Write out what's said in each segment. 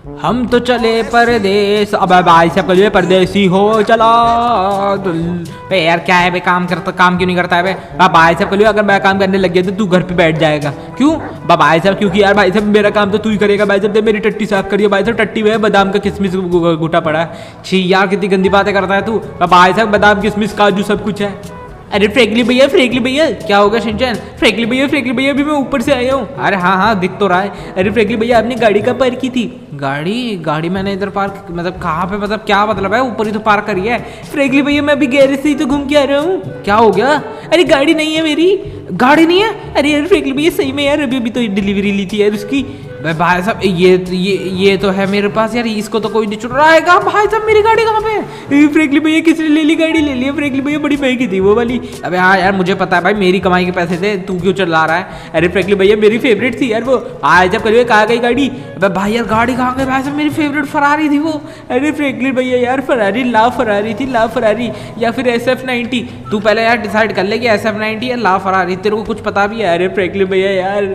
हम तो चले परदेश। अब भाई साहब कहिए परदेसी हो चला। बे यार क्या है बे, काम क्यों नहीं करता है बे? भाई साहब कहिए अगर मैं काम करने लग गया तो तू घर पे बैठ जाएगा। क्यों भाई साहब? क्योंकि यार भाई साहब मेरा काम तो तू ही करेगा। भाई साहब मेरी टट्टी साफ करिए। भाई साहब टट्टी में बादाम का किशमिश घुटा पड़ा है। छी यार कितनी गंदी बातें करता है तू। भाई साहब बादाम किशमिश काजू सब कुछ है। अरे फ्रेंकली भैया क्या होगा शिनचैन? फ्रेंकली भैया अभी मैं ऊपर से आया हूँ। अरे हाँ दिख तो रहा है। अरे फ्रेंकली भैया आपने गाड़ी कहाँ पार्क की थी? गाड़ी मैंने इधर पार्क, मतलब कहाँ पे, मतलब क्या मतलब है? ऊपर ही तो पार्क करी है। फ्रेंकली भैया मैं अभी गैरेज से ही तो घूम के आ रहा हूँ। क्या हो गया? अरे गाड़ी नहीं है, मेरी गाड़ी नहीं है। अरे यार फ्रेंकली भैया सही में यार अभी तो डिलीवरी ली थी यार उसकी। भाई साहब ये तो है मेरे पास यार, इसको तो कोई नहीं छुड़ाएगा। भाई साहब मेरी गाड़ी कहाँ पे है? फ्रेंकली भैया किसने ले ली? गाड़ी ले ली फ्रेंकली भैया, बड़ी महंगी थी वो वाली। अबे हाँ यार मुझे पता है भाई, मेरी कमाई के पैसे थे, तू क्यों चला रहा है? अरे फ्रेंकली भैया मेरी फेवरेट थी यार वो। आज जब करिए कहाँ गई गाड़ी? अबे भाई यार गाड़ी कहाँ गई? भाई साहब मेरी फेवरेट फरारी थी वो। अरे फ्रेंकली भैया यार फरारी ला फरारी या फिर SF90। तू पहले यार डिसाइड कर ले कि SF90 या ला फरारी, तेरे को कुछ पता भी है? अरे फ्रेंकली भैया यार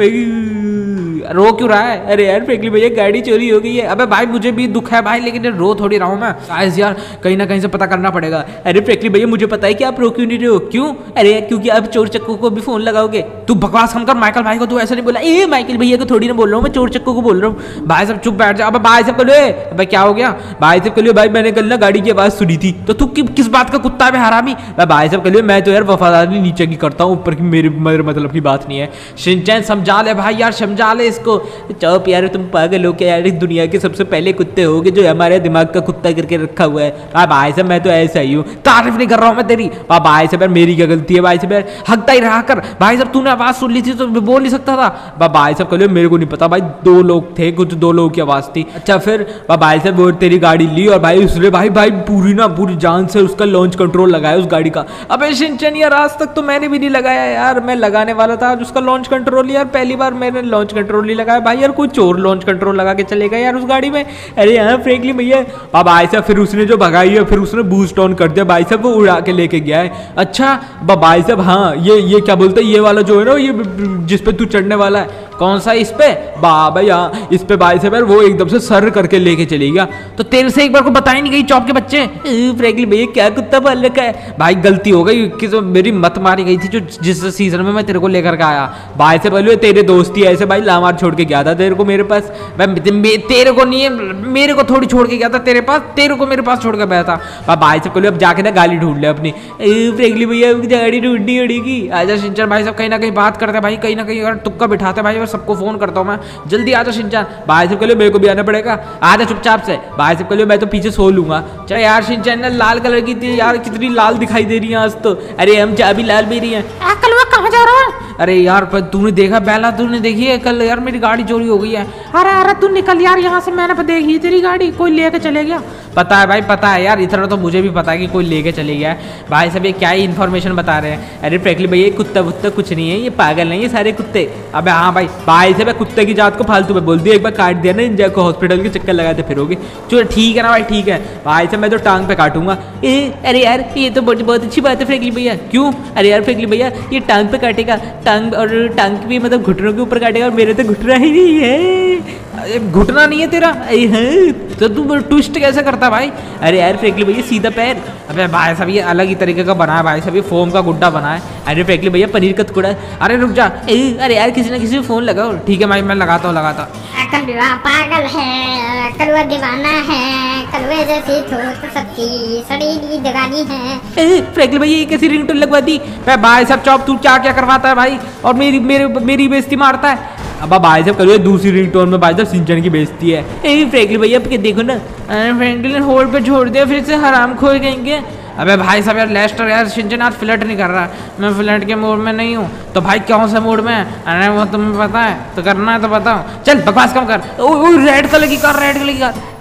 रो क्यों रहा है? अरे यार फ्रेंकली भैया गाड़ी चोरी हो गई है। अबे भाई मुझे भी दुख है भाई, लेकिन रो थोड़ी रहा हूँ मैं। गाइस यार कहीं ना कहीं से पता करना पड़ेगा। अरे फ्रेंकली भैया मुझे पता है कि आप रो क्यों नहीं रहे हो। क्यों? अरे क्योंकि आप चोर चक्कू को भी फोन लगाओगे। तू बकवास कम कर। माइकल भाई को तू ऐसा नहीं बोला। ए माइकल भैया को थोड़ी ना बोल रहा हूँ मैं, चोर चक्कू को बोल रहा हूँ। भाई साहब चुप बैठ जा। अब भाई साहब कलो भाई क्या हो गया? भाई साहब कलो भाई मैंने कल ना गाड़ी की आवाज सुनी थी। तो तू किस बात का कुत्ता है हरामी? भाई साहब कलो मैं तो यार वफादारी नीचे की करता हूँ, ऊपर की मेरे मतलब की बात नहीं है। शिनचैन समझा ले भाई यार, समझा ले इसको। चुप यार, तुम पागल हो क्या यार? दुनिया के सबसे पहले कुत्ते होगे जो हमारे दिमाग का कुत्ता करके रखा हुआ है। भाई साहब मैं तो ऐसा ही हूँ, तारीफ नहीं कर रहा हूँ मैं तेरी। भाई साहब यार मेरी क्या गलती है? भाई साहब यार हकता ही रहा कर। भाई साहब तूने आवाज सुन ली थी तो बोल नहीं सकता था? भाई साहब कल मेरे को नहीं पता भाई, दो लोग थे, कुछ दो लोगों की आवाज थी। अच्छा फिर भाई साहब वो तेरी गाड़ी ली और भाई उसने भाई पूरी जान से उसका लॉन्च कंट्रोल लगाया उस गाड़ी का। अबे शिनचैन यार आज तक तो मैंने भी नहीं लगाया यार, मैं लगाने वाला था उसका लॉन्च कंट्रोल यार, पहली बार मैंने लॉन्च कंट्रोल नहीं लगाया। भाई यार कोई चोर लॉन्च कंट्रोल लगा के चलेगा यार उस गाड़ी में? अरे हाँ फ्रेंकली भैया। भाई साहब फिर उसने जो भगाई है फिर उसने बूस्ट ऑन कर दिया भाई साहब, वो उड़ा के लेके गया है। अच्छा भाई साहब हाँ ये क्या बोलते हैं, ये वाला जो है ना, ये जिस पे तू चढ़ने वाला है, कौन सा? इस पे भाई हाँ इस पे भाई साहब यार वो एकदम से सर करके लेके चली गया। तो तेरे से एक बार को बता ही नहीं गई चौप के बच्चे? फ्रेंकली भैया क्या कुत्ता पाल रखा है? भाई गलती हो गई कि तो मेरी मत मारी गई थी जो जिस सीजन में मैं तेरे को लेकर के आया। भाई से पहले तेरे दोस्त ही ऐसे भाई लामार छोड़ के गया था तेरे को मेरे पास। तेरे को नहीं है, मेरे को थोड़ी छोड़ के गया था तेरे पास, तेरे को मेरे पास छोड़ के गया था। भाई से पहले अब जाके ना गाली ढूंढ ले अपनी। फ्रेंकली भैया गाड़ी ढूंढनी उड़ेगी। आजा शिनचैन भाई साहब कहीं ना कहीं बात करते भाई, कहीं ना कहीं अगर तुक्का बिठाते भाई, और सबको फोन करता हूँ मैं। जल्दी आजा शिनचैन। भाई साहब कल मेरे को भी आना पड़ेगा, आजा चुपचाप से। भाई साहब कल मैं तो पीछे सो लूंगा। चल यार शिनचैन ने लाल कलर की थी यार, कितनी लाल दिखाई दे रही है आज तो। अरे हम चाह भी लाल भी रही है। कहाँ जा रहा है? अरे यार पर तूने देखा बेला, तूने देखी है कल यार मेरी गाड़ी चोरी हो गई है। अरे तू निकल यार यहाँ से, मैंने देखी तेरी गाड़ी, कोई लेके चले गया। पता है भाई पता है यार, इतना तो मुझे भी पता है कि कोई लेके चले गया है। भाई साहब ये क्या ही इन्फॉर्मेशन बता रहे हैं? अरे फ्रेंकली भैया कुत्ता वुत्ता कुछ नहीं है, ये पागल नहीं है सारे कुत्ते। अबे हाँ भाई साहब कुत्ते की जात को फालतू में बोल दिया, एक बार काट दिया ना इन जगह को, हॉस्पिटल के चक्कर लगाते फिरोगे। चलो ठीक है ना भाई, ठीक है भाई साहब मैं तो टांग पे काटूंगा। अरे यार ये तो बहुत अच्छी बात है फ्रेंकली भैया। क्यों? अरे यार फ्रेंकली भैया ये टांग पे काटेगा, टांग और टांग भी मतलब घुटनों के ऊपर काटेगा, और मेरे तो घुटना ही नहीं है। घुटना नहीं है तेरा? तो तू ट्विस्ट कैसे करता भाई? अरे यार फ्रेंकली भैया सीधा पैर। अबे भाई साहब ये अलग ही तरीके का बना है भाई साहब, ये फोम का गुड्डा बना है। अरे फ्रेंकली भैया पनीर का टुकड़ा। अरे रुक जा। अरे यार किसी ना किसी को फोन लगाओ। ठीक है भाई मैं लगाता हूँ। कलवा पागल है, कलवा दीवाना है, कलवे जैसी थोत सबकी सड़ी दगानी है। फ्रेंकली भैया ये कैसी रिंगटोन लगवा दी? भाई साहब चौप तू क्या करवाता है भाई, और मेरी बेइज्जती मारता है। अब भाई साहब करिए दूसरी रिंगटोन में भाई साहब शिनचैन की बेइज्जती है। फ्रेंकली भैया देखो ना, फ्रेंकली ने होल्ड पे छोड़ दिया, फिर से हराम खोए गएंगे। अबे भाई साहब यार लेस्टर यार शिनचैन आज फ्लर्ट नहीं कर रहा, मैं फ्लर्ट के मूड में नहीं हूँ। तो भाई कौन सा मूड में? अरे वो तुम्हें पता है तो करना है तो बताओ। चल बकवास कम कर। रेड कलर की कार, रेड कलर की कार।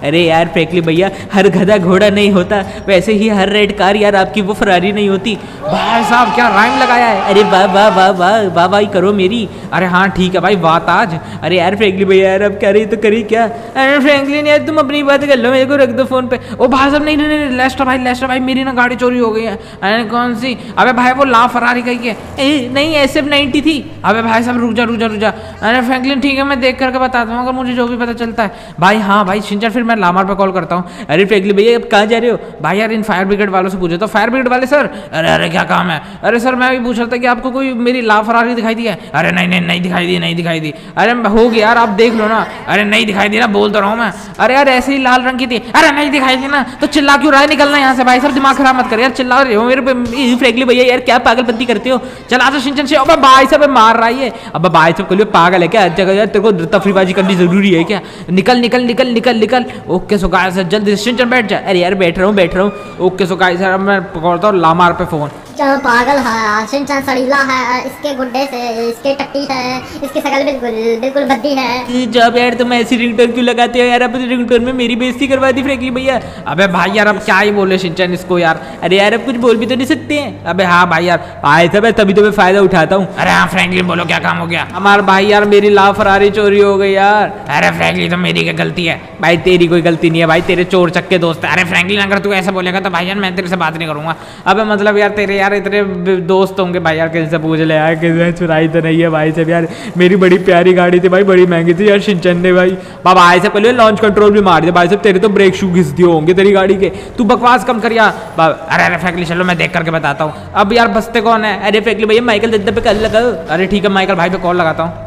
अरे यार फ्रैंकली भैया, हर गधा घोड़ा नहीं होता, वैसे ही हर रेड कार यार आपकी वो फरारी नहीं होती। भाई साहब क्या राइम लगाया है, अरे वाह वाह वाह वाह वाह वाह करो मेरी। अरे हाँ ठीक है भाई, वाह ताज। अरे यार फ्रैंकली भैया यार अब कह रही तो करी क्या। अरे फ्रैंकलिन यार तुम अपनी बात कर लो, मेरे को रख दो फोन पे। ओ भाई साहब नहीं नहीं नहीं, लेस्टर भाई मेरी ना गाड़ी चोरी हो गई है। अरे कौन सी? अबे भाई वो ला फरारी कही है, नहीं SF90 थी। अबे भाई साहब रुक जा। अरे फ्रैंकलिन ठीक है, मैं देख करके बताता हूँ अगर मुझे जो भी पता चलता है। भाई हाँ भाई शिनचैन, फिर मैं लामार पे कॉल करता हूँ। अरे फ्रैंकलिन भैया अब कहाँ जा रहे हो? भाई यार इन फायर ब्रिगेड वालों से पूछे तो। फायर ब्रिगेड वाले सर? अरे क्या काम है? अरे सर मैं भी पूछ रहा था कि आपको कोई मेरी ला फरारी दिखाई दी है? अरे नहीं दिखाई दी। अरे होगी यार, आप देख लो ना। अरे नहीं दिखाई दी ना, बोल तो रहा हूँ मैं। अरे यार ऐसे ही लाल रंग की थी। अरे नहीं दिखाई दी ना, तो चिल्ला क्यों रहा है? निकलना यहाँ से भाई साहब, दिमाग खराब मत कर यार, चिल्ला रहे हो मेरे पे। फ्रैंकलिन भैया यार क्या पागलपंती करते हो? चला तो शिनचैन से। अबे भाई साहब मार रहा है। अब भाई साहब को पागल है क्या? हर जगह यार तेरे को तफरीबाजी करनी जरूरी है क्या? निकल। ओके सो गाइस जल्दी से शिनचैन बैठ जा। अरे यार बैठ रहा हूँ। ओके सो गाइस अब मैं पकड़ता हूँ लामार पे फोन। चलो पागल है, शिनचैन सड़ीला है, इसके गुड्डे से इसके टट्टी है, इसकी शकल बिल्कुल भद्दी है। जब यार तुम ऐसी रिंगटोन क्यों लगाते हो यार? अपनी रिंगटोन में मेरी बेइज्जती करवा दी फ्रैंकलिन भैया। अबे भाई यार अब क्या ही बोले शिनचैन इसको यार। अरे यार अब कुछ बोल भी तो नहीं सकते हैं। अबे हाँ भाई यार आए थे तभी तो मैं फायदा उठाता हूँ। अरे हाँ फ्रैंकलिन बोलो क्या काम हो गया? हमारे भाई यार मेरी ला फरारी चोरी हो गई यार। अरे फ्रैंकलिन तो मेरी क्या गलती है? भाई तेरी कोई गलती नहीं है भाई, तेरे चोर चक्के दोस्त है। अरे फ्रैंकलिन अगर तू ऐसा बोलेगा तो भाई यार मैं तेरे से बात नहीं करूंगा। अबे मतलब यार तेरे यार इतने दोस्त होंगे भाई यार, किसी से पूछ ले यार, किसी ने चुराई तो नहीं है भाई साहब यार। मेरी बड़ी प्यारी गाड़ी थी भाई, बड़ी महंगी थी यार शिनचैन ने भाई। भाई से पहले लॉन्च कंट्रोल भी मार दिया भाई साहब, तेरे तो ब्रेक शू घिस दिए होंगे तेरी गाड़ी के। तू बकवास कम कर यार। अरे फ्रैंकलिन चलो मैं देख करके बताता हूँ। अब यार बसते कौन है? अरे फ्रैंकलिन भैया माइकल दद्दा पे कॉल लगाओ। अरे ठीक है माइकल भाई पे कॉल लगाता हूँ।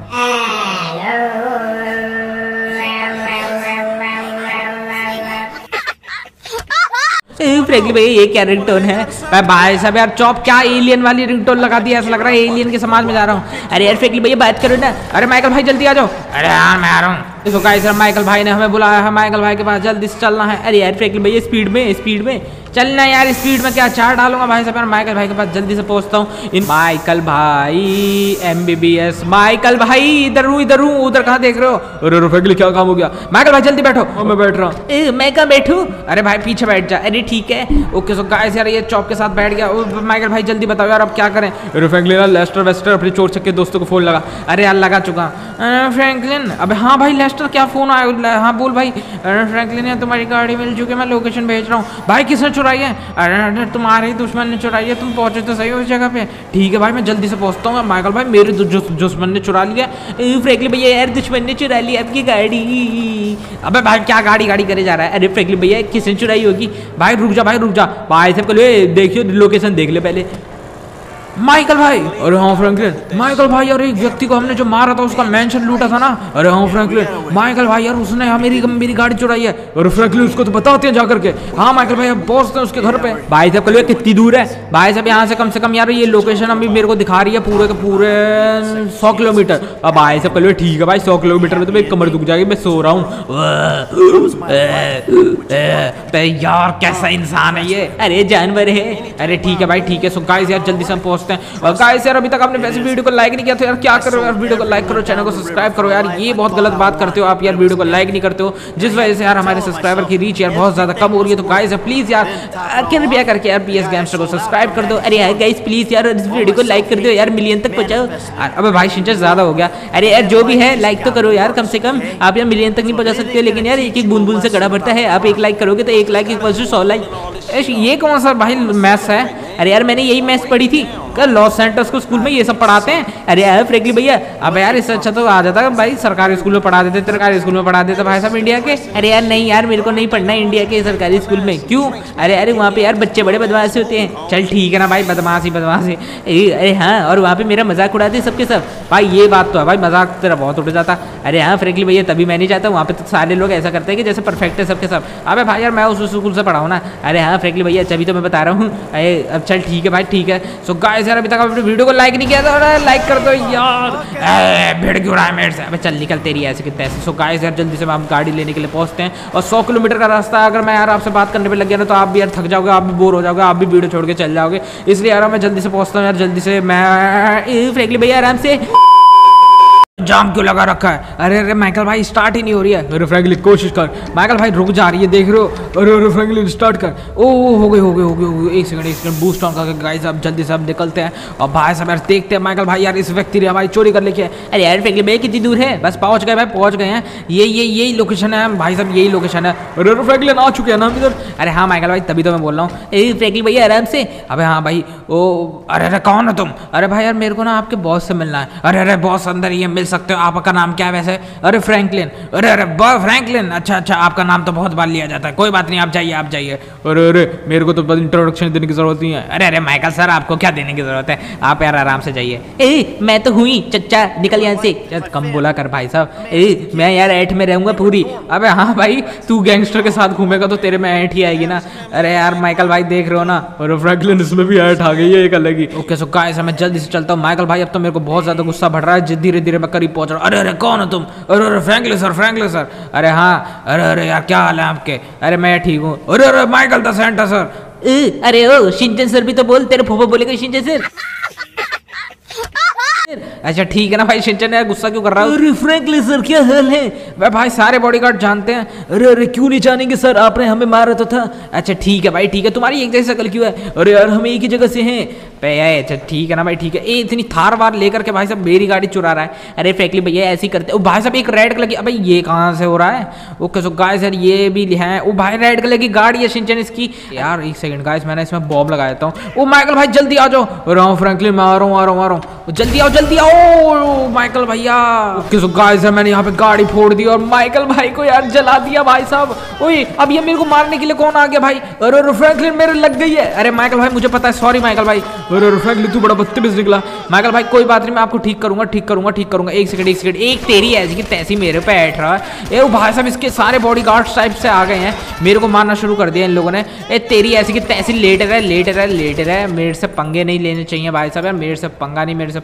फ्रैंकलिन भैया ये क्या रिंगटोन है? भाई साहब यार चौप क्या एलियन वाली रिंगटोन लगा दी है, ऐसा लग रहा है एलियन के समाज में जा रहा हूँ। अरे यार फ्रैंकलिन भैया बात करो ना। अरे माइकल भाई जल्दी आ जाओ। अरे यार मैं आ रहा हूँ। देखो गाइस माइकल भाई ने हमें बुलाया है, माइकल भाई के पास जल्दी से चलना है। अरे यार फ्रैंकलिन भैया स्पीड में चलना यार, स्पीड में क्या चार डालूंगा भाई साहब। माइकल भाई के पास जल्दी से पहुंचता हूँ। इन माइकल भाई MBBS माइकल भाई इधर हूँ उधर कहाँ देख रहे हो? अरे फ्रैंकलिन क्या काम हो गया? माइकल भाई जल्दी बैठो। मैं बैठ रहा हूँ। मैं कहाँ बैठूं? अरे भाई पीछे बैठ जा। अरे ठीक है ओके सो गाइस यार ये चॉप के साथ बैठ गया। माइकल भाई जल्दी बताओ यार अब क्या करें? अरे फ्रैंकलिन लेस्टर वेस्टर अपने चोर चक्के दोस्तों को फोन लगा। अरे यार लगा चुका फ्रैंकलिन। अबे हाँ भाई लेस्टर क्या फोन आया? हाँ बोल भाई। अरे फ्रैंकलिन यार तुम्हारी गाड़ी मिल चुकी है, मैं लोकेशन भेज रहा हूँ। भाई किसने चुराई है? अरे तुम्हारे दुश्मन ने चुराई है, तुम पहुंचे तो सही उस जगह पे। ठीक है भाई मैं जल्दी से पहुंचता हूँ। माइकल भाई मेरे दुश्मन ने चुरा लिया। फ्रैंकलिन भैया यार दुश्मन ने चुरा लिया आपकी गाड़ी। अबे भाई क्या गाड़ी करे जा रहा है? अरे फ्रैंकलिन भैया किसने चुराई होगी? भाई रुक जा भाई साहब देखियो लोकेशन देख ले पहले। माइकल भाई। अरे हाँ फ्रैंकलिन। माइकल भाई यार एक व्यक्ति को हमने जो मारा था उसका मेंशन लूटा था ना। अरे हाँ फ्रैंकलिन। माइकल भाई यार उसने मेरी गाड़ी चुराई है। अरे फ्रैंकलिन उसको तो बताते हैं जाकर के। हाँ माइकल भाई अब पहुंचते हैं उसके घर पे। भाई साहब कल कितनी दूर है? भाई साहब यहाँ से कम यार ये लोकेशन अभी मेरे को दिखा रही है पूरे के पूरे 100 किलोमीटर। अब भाई साहब कल ठीक है भाई 100 किलोमीटर में तो मेरी कमर दुख जाएगी, मैं सो रहा हूँ। यार कैसा इंसान है ये? अरे जानवर है। अरे ठीक है भाई ठीक है। सो गाइस यार जल्दी से हम पहुंचते हैं। और गाइस यार अभी तक आपने वैसे वीडियो को लाइक नहीं किया तो यार क्या करो यार, वीडियो को लाइक करो, चैनल को सब्सक्राइब करो यार। ये बहुत गलत बात करते हो आप यार, वीडियो को लाइक नहीं करते हो जिस वजह से यार हमारे सब्सक्राइबर की रीच यार बहुत ज्यादा कम हो रही है। तो गाइस प्लीज यार कृपया करके यार PS गैंगस्टर को सब्सक्राइब कर दो। अरे यार गाइस प्लीज यार इस वीडियो को लाइक कर दो यार, मिलियन तक पहुंचाओ। अबे भाई शिनचैन ज्यादा हो गया। अरे यार जो भी है लाइक तो करो यार कम से कम। आप यार मिलियन तक नहीं पहुंचा सकते लेकिन यार एक बूंद से गड़ा बढ़ता है। आप 1 लाइक करोगे तो 1 लाइक इक्वल्स टू 100 लाइक। ये कौन सा भाई मैथ्स है? अरे यार मैंने यही मैथ्स पढ़ी थी लॉस सेंटर्स को स्कूल में, ये सब पढ़ाते हैं। अरे यार फ्रैंकलिन भैया अब यार इससे अच्छा तो आ जाता भाई सरकारी स्कूल में पढ़ा देते, सरकारी स्कूल में पढ़ा देते भाई साहब इंडिया के। अरे यार नहीं यार मेरे को नहीं पढ़ना है इंडिया के सरकारी स्कूल में। क्यों? अरे वहाँ पे यार बच्चे बड़े बदमाश होते हैं। चल ठीक है ना भाई बदमाश ही। अरे हाँ और वहाँ पे मेरा मजाक उड़ाते सबके सब। भाई ये बात तो है भाई, मजाक तेरा बहुत उड़ जाता। अरे हाँ फ्रैंकलिन भैया तभी मैं नहीं चाहता, वहाँ पे तो सारे लोग ऐसा करते हैं कि जैसे परफेक्ट है सबके सब। अबे भाई यार मैं उस स्कूल से पढ़ाऊँ ना। अरे हाँ फ्रैंकलिन भैया तभी तो मैं बता रहा हूँ। अरे अब चल ठीक है भाई ठीक है। सो गाइस यार अभी तक आपने वीडियो को लाइक नहीं किया तो लाइक कर दो यार। भिड़ क्यों रहा है मेरे से? अबे चल निकल तेरी ऐसे कितने ऐसे। सो गाइस यार जल्दी से हम गाड़ी लेने के लिए पहुंचते हैं। और 100 किलोमीटर का रास्ता अगर मैं यार आपसे बात करने पे लग गया ना तो आप भी यार थक जाओगे, आप भी बोर हो जाओगे, आप भी वीडियो छोड़ के चल जाओगे। इसलिए यार मैं जल्दी से पहुंचता हूँ यार, जल्दी से मैं फ्रैंकलिन भैया आराम से जाम क्यों लगा रखा है? अरे अरे माइकल भाई स्टार्ट ही नहीं हो रही है। अरे फ्रैंकलिन कोशिश कर। माइकल भाई रुक जा रही है, देख रहे हो? अरे अरे फ्रैंकलिन स्टार्ट कर। ओ हो गई। एक सेकंड बूस्ट ऑन करके गाइस अब जल्दी से हम निकलते हैं। और भाई साहब यार देखते हैं माइकल भाई यार इस व्यक्ति ने हमारी चोरी कर लेके है। अरे यार फ्रैंकलिन भाई कितनी दूर है? बस पहुंच गए भाई, पहुंच गए हैं। यही लोकेशन है भाई साहब, यही लोकेशन है। अरे अरे फ्रैंकलिन आ चुके हैं ना हम इधर। अरे हाँ माइकल भाई तभी तो मैं बोल रहा हूँ। ए फ्रैंकलिन भैया आराम से। अबे हाँ भाई ओ अरे अरे कौन हो तुम? अरे भाई यार मेरे को ना आपके बॉस से मिलना है। अरे अरे बॉस अंदर ही है, मिल सकते हो। आपका नाम क्या है वैसे? अरे फ्रैंकलिन। अरे अरे फ्रैंकलिन, अच्छा आपका नाम तो बहुत बार लिया जाता है, कोई बात नहीं आप जाइए। अरे अरे मेरे को तो बस इंट्रोडक्शन देने की जरूरत नहीं है। अरे अरे माइकल सर आपको क्या देने की जरूरत है, आप यार आराम से जाइए। ए मैं तो हुई चच्चा, निकल यहाँ से। कम बोला कर भाई साहब। ए मैं यार ऐठ में रहूंगा पूरी। अबे हाँ भाई तू गैंगस्टर के साथ घूमेगा तो तेरे में ऐठ ही आएगी ना। अरे यार माइकल भाई देख रहे हो ना? अरे फ्रैंकलिन इसमें भी ऐठ आ गई है एक अलग ही। ओके सो गाइस मैं जल्दी से चलता हूँ। माइकल भाई अब तो मेरे को बहुत ज्यादा गुस्सा बढ़ रहा है, धीरे धीरे मैं करीब पहुंच रहा हूँ। अरे अरे कौन हो तुम? अरे अरे फ्रैंकलिन सर। अरे हाँ अरे अरे यार क्या हाल है आपके? अरे मैं ठीक हूँ। अरे अरे माइकल द सेंटा सर। अरे ओ शिनचैन सर भी तो बोल, तेरे फूफा बोलेगा शिनचैन सर। अच्छा ठीक है ना भाई शिनचैन यार गुस्सा क्यों कर रहा है? अरे फ्रैंकलिन सर क्या हाल है? भाई सारे बॉडीगार्ड जानते हैं। अरे अरे क्यों नहीं जानेंगे सर, आपने हमें मारा तो था। अच्छा ठीक है भाई ठीक है, तुम्हारी एक जैसी शक्ल क्यों है? अरे यार हम एक ही जगह से हैं। अच्छा ठीक है ना भाई ठीक है। इतनी थार वार लेकर के भाई साहब मेरी गाड़ी चुरा रहा है। अरे फ्रैंकलिन भैया ऐसे ही करते। ओ भाई साहब एक रेड कलर की, अबे ये कहाँ से हो रहा है? ओके सो गाइस यार ये भी है। ओ भाई रेड कलर की गाड़ी है शिनचैन इसकी। यार एक सेकंड गाइस मैंने इसमें बॉम्ब लगा देता हूँ। ओ माइकल भाई जल्दी आ जाओ। अरे फ्रैंकलिन मैं आ रहा हूँ। जल्दी आओ माइकल भैया। ओके सो गाइस मैंने यहाँ पे गाड़ी फोड़ दी और माइकल भाई को यार जला दिया भाई साहब। ओए अब ये मेरे को मारने के लिए कौन आ गया भाई? अरे फ्रैंकलिन मेरे लग गई है। अरे माइकल भाई मुझे पता है, सॉरी माइकल भाई। अरे फ्रैंकलिन तू बड़ा बदतमीज निकला। माइकल भाई कोई बात नहीं, मैं आपको ठीक करूंगा। एक सेकंड एक तेरी ऐसी की तैसी मेरे पे बैठ रहा है। ए भाई साहब इसके सारे बॉडीगार्ड्स टाइप से आ गए हैं, मेरे को मारना शुरू कर दिया इन लोगों ने। ए तेरी ऐसी की तैसी लेट रहा। मेरे से पंगे नहीं लेने चाहिए भाई साहब यार, मेरे से पंगा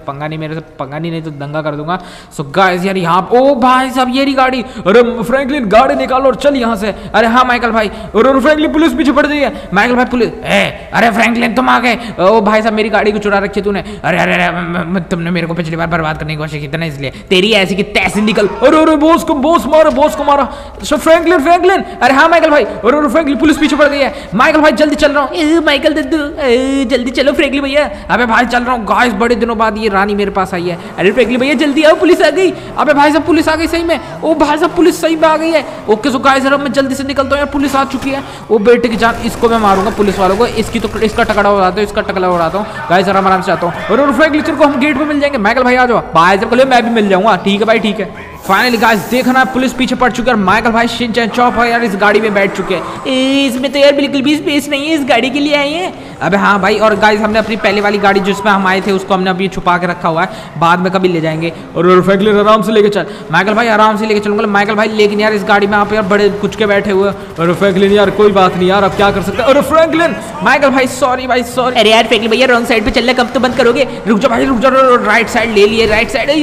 नहीं तो दंगा कर दूंगा। सो गाइस यार यहाँ ओ भाई साहब ये रही गाड़ी। अरे फ्रैंकलिन गाड़ी निकालो और चल यहाँ से। अरे हाँ माइकल भाई। अरे फ्रैंकलिन पुलिस पीछे पड़ गई है। माइकल भाई पुलिस अरे फ्रैंकलिन तुम आ गए। ओ भाई साहब मेरी गाड़ी को चुरा रखी तूने। अरे तुमने मेरे को पिछली बार बर्बाद करने की कोशिश की थी ना, इसलिए तेरी ऐसी की तैसी निकल। अरे बॉस को मारा। सो फ्रैंकलिन अरे हाँ माइकल भाई। अरे फ्रैंकलिन पुलिस पीछे पड़ गई है। माइकल भाई जल्दी चल रहा हूँ। माइकल दद्दू जल्दी चलो फ्रैंकलिन भैया। अबे भाई चल रहा हूँ गाइस, बड़े दिनों बाद ये रानी मेरे पास आई है। अरे फ्रैंकलिन भैया जल्दी आओ पुलिस आ गई। अबे भाई साहब पुलिस आ गई सही में। ओ भाई साहब पुलिस सही में आ गई है। ओके सो गाइस यार मैं जल्दी से निकलता हूँ यार, पुलिस आ चुकी है। वो बेटे की जान, इसको मैं मारूंगा पुलिस वालों को। इसका टकड़ा उड़ाता हूँ, इसका टकला उड़ाता हूँ गाइस यार, आराम से आता हूँ। और फ्रैंकलिन को हम गेट पे मिल जाएंगे। माइकल भाई आ जाओ। भाई साहब को मैं भी मिल जाऊंगा। ठीक है भाई ठीक है। फाइनली गाइस देखना पुलिस पीछे पड़ चुकी है और माइकल भाई शिनचैन चॉपर यार इस गाड़ी में बैठ चुके हैं। इसमें तो यार बिल्कुल भी स्पेस नहीं है, इस गाड़ी के लिए आई है। अबे हाँ भाई, और गाइस हमने अपनी पहले वाली गाड़ी जिसमें हम आए थे उसको हमने अभी छुपा के रखा हुआ है, बाद में कभी ले जाएंगे। और फ्रैंकलिन आराम से लेके चल। माइकल भाई आराम से लेके चलूंगा माइकल भाई, लेकिन यार इस गाड़ी में आप यार बड़े कुछ के बैठे हुए। और फ्रैंकलिन यार कोई बात नहीं यार, अब क्या कर सकते हैं। और फ्रैंकलिन माइकल भाई सॉरी भाई सॉरी। अरे यार फ्रैंकलिन भैया रॉन्ग साइड पे चलना कब तो बंद करोगे? रुक जा भाई रुक जा। राइट साइड ले लिए, राइट साइड।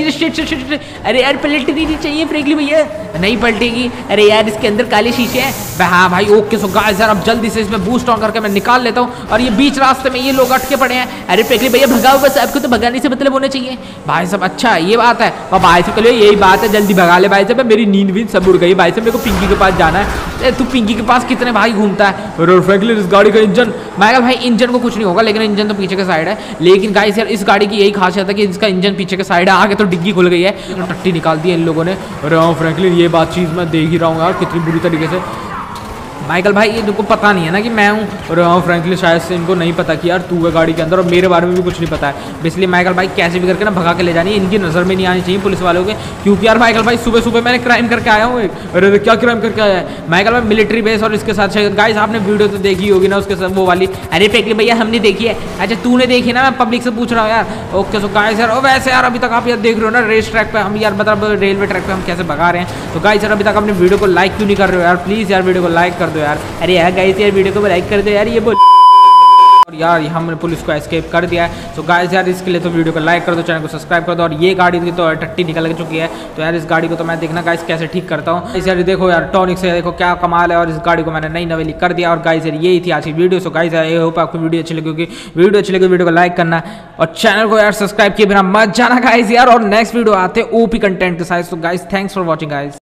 अरे यार पलटनी नहीं चाहिए फ्रैंकलिन भैया। नहीं पलटेगी। अरे यार इसके अंदर काले शीशे हैं। हाँ भाई ओके सो गाइस यार अब जल्दी से इसमें बूस्ट ऑन करके मैं निकाल लेता हूँ। और ये बीच रास्ते में ये लोग अटके पड़े हैं। अरे फ्रैंकलिन भैया भगाओ बस, आपको तो भगाने से मतलब होना चाहिए। भाई साहब अच्छा ये बात है। और भाई साहब कहिए यही बात है, जल्दी भगा ले भाई साहब, मेरी नींद भी सब उड़ गई। भाई साहब मेरे को पिंकी के पास जाना है। तू पिंकी के पास कितने भाई घूमता है? और फ्रैंकलिन इस गाड़ी का इंजन, माइकल भाई इंजन को कुछ नहीं होगा, लेकिन इंजन तो पीछे के साइड है। लेकिन गाइस यार इस गाड़ी की यही खासियत है कि इसका इंजन पीछे के साइड है, आगे तो डिग्गी खुल गई है, टट्टी निकाल दी है इन लोगों ने। अरे हाँ फ्रैंकलिन ये बात चीज़ मैं देख ही रहा हूँ यार कितनी बुरी तरीके से। माइकल भाई ये इनको पता नहीं है ना कि मैं हूँ। और हाँ फ्रैंकलिन शायद से इनको नहीं पता कि यार तू है गाड़ी के अंदर, और मेरे बारे में भी कुछ नहीं पता है। इसलिए माइकल भाई कैसे भी करके ना भगा के ले जानी है, इनकी नज़र में नहीं आनी चाहिए पुलिस वालों के। क्योंकि यार माइकल भाई सुबह सुबह मैंने क्राइम करके आया हूँ। अरे क्या क्राइम करके आया है माइकल भाई? मिलिट्री बेस और इसके साथ गाइस आपने वीडियो तो देखी होगी ना उसके साथ वो वाली। अरे फ्रैंकलिन भैया हमने देखी है। अच्छा तूने देखी ना, मैं पब्लिक से पूछ रहा हूँ यार। ओके सो गाइस यार वैसे यार अभी तक आप यार देख रहे हो ना रेस ट्रैक पे हम यार मतलब रेलवे ट्रैक पे हम कैसे भगा रहे हैं। तो गाइस यार अभी तक अपने वीडियो को लाइक क्यों नहीं कर रहे हो यार? प्लीज़ यार वीडियो को लाइक कर दो यार। अरे यार गाइस यार वीडियो को लाइक कर दो यार, ये बोल यार हमने पुलिस को एस्केप कर दिया है। तो गाइस यार इसके लिए तो वीडियो को लाइक कर दो, चैनल को सब्सक्राइब कर दो। और ये गाड़ी की तो टट्टी निकल चुकी है, तो यार इस गाड़ी को तो मैं देखना गाइस कैसे ठीक करता हूँ। इस यार देखो यार टॉनिक से देखो क्या कमाल है, और इस गाड़ी को मैंने नई नवेली कर दिया। और गाइस यार यही थी आज की video. So guys I hope आपको वीडियो अच्छी लगी होगी। वीडियो अच्छी लगी वीडियो को लाइक करना और चैनल को यार सब्सक्राइब किए बिना मत जाना गाइस यार। और नेक्स्ट वीडियो आते ओपी कंटेंट के साथ। So guys thanks for watching guys.